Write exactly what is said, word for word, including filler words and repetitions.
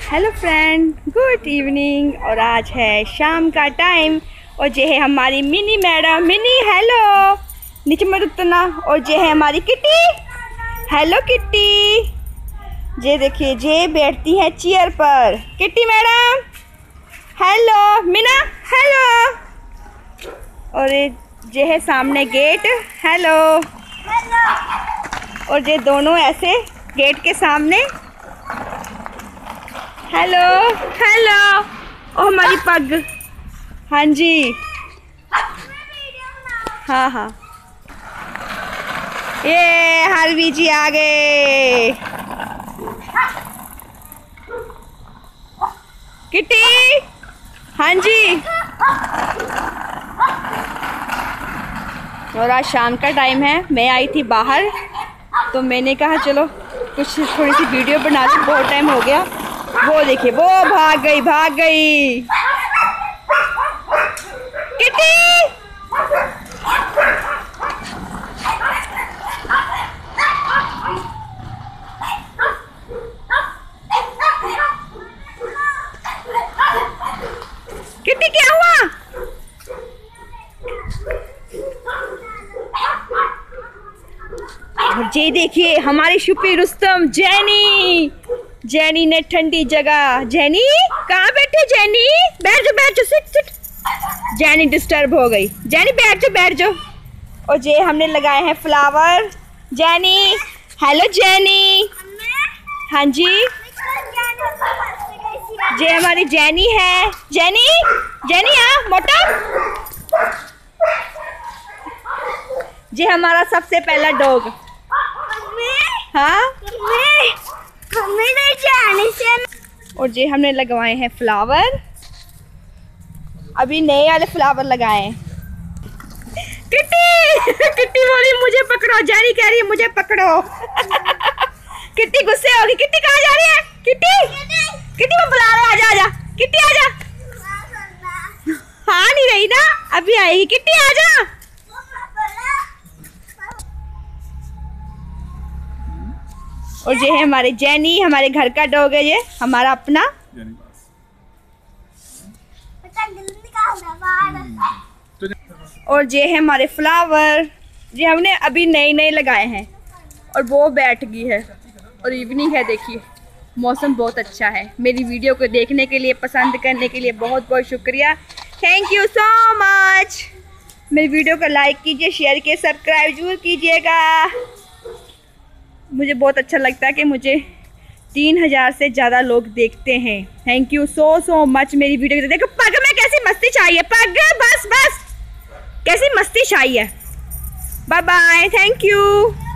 Hello friend, good evening. और आज है शाम का टाइम और ये है हमारी मिनी मैडम। मिनी हेलो, नीचे मत उतरना। और ये है हमारी किट्टी। Hello kitty. ये देखिए, ये बैठती है चेयर पर। Kitty madam hello. Meena hello. और ये है सामने गेट। हेलो। और ये दोनों ऐसे गेट के सामने। Hello hello. ओ हमारी पग। हाँ जी, हाँ हाँ। ये हरवी जी आ गए। किट्टी हाँ जी। और आज शाम का टाइम है, मैं आई थी बाहर तो मैंने कहा चलो कुछ थोड़ी सी वीडियो बना ली, बहुत टाइम हो गया। वो देखिए, वो भाग गई भाग गई किट्टी। किट्टी क्या हुआ? और ये देखिए हमारी शुपी रुस्तम जैनी। जैनी ने ठंडी जगह। जैनी कहाँ बैठे? जैनी बैठ जाओ बैठ जाओ, सिट सिट। जैनी डिस्टर्ब हो गई। जैनी बैठ जाओ बैठ जाओ। और ये हमने लगाए हैं फ्लावर। जैनी हेलो। जैनी हाँ जी, ये हमारी जैनी है। जैनी जैनी हाँ मोटा। ये हमारा सबसे पहला डॉग। हाँ और ये हमने लगवाए हैं फ्लावर। अभी नए वाले फ्लावर लगाए हैं। किट्टी किट्टी बोली मुझे पकड़ो। जैनी कह रही है मुझे पकड़ो। किट्टी गुस्से होगी। किट्टी कहाँ जा रही है? किट्टी किट्टी मैं बुला रहा, आजा आजा किट्टी आजा। हाँ नहीं रही ना, अभी आएगी। किट्टी आजा। और ये है हमारे जैनी, हमारे घर का डॉग है, ये हमारा अपना। और ये है हमारे फ्लावर, ये हमने अभी नए नए लगाए हैं। और वो बैठ गई है और इवनिंग है, देखिए मौसम बहुत अच्छा है। मेरी वीडियो को देखने के लिए, पसंद करने के लिए बहुत बहुत शुक्रिया। Thank you so much. मेरी वीडियो को लाइक कीजिए, शेयर कीजिए, सब्सक्राइब जरूर कीजिएगा। मुझे बहुत अच्छा लगता है कि मुझे तीन हजार से ज़्यादा लोग देखते हैं। Thank you so so much मेरी वीडियो को। देखो पग में कैसी मस्ती चाहिए। पग बस बस कैसी मस्ती चाहिए। Bye bye, thank you.